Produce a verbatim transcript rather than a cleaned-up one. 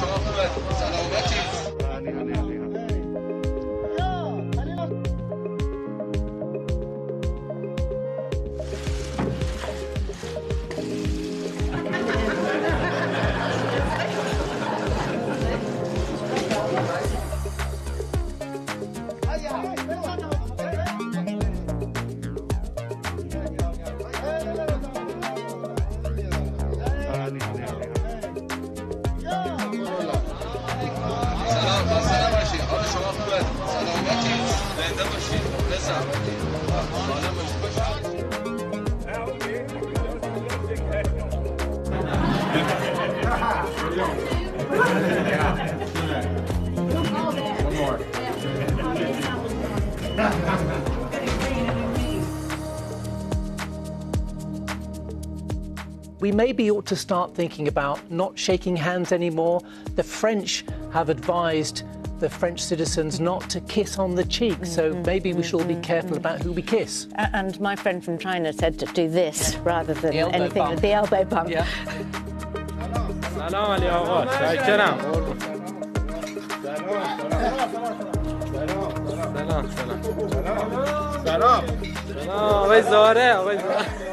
We maybe ought to start thinking about not shaking hands anymore. The French have advised the French citizens not to kiss on the cheek, so maybe we should all be careful about who we kiss. And my friend from China said to do this rather than the anything with the elbow bump. Yeah. سلام علی آقا شکرم سلام سلام سلام سلام آقای زاره آقای زاره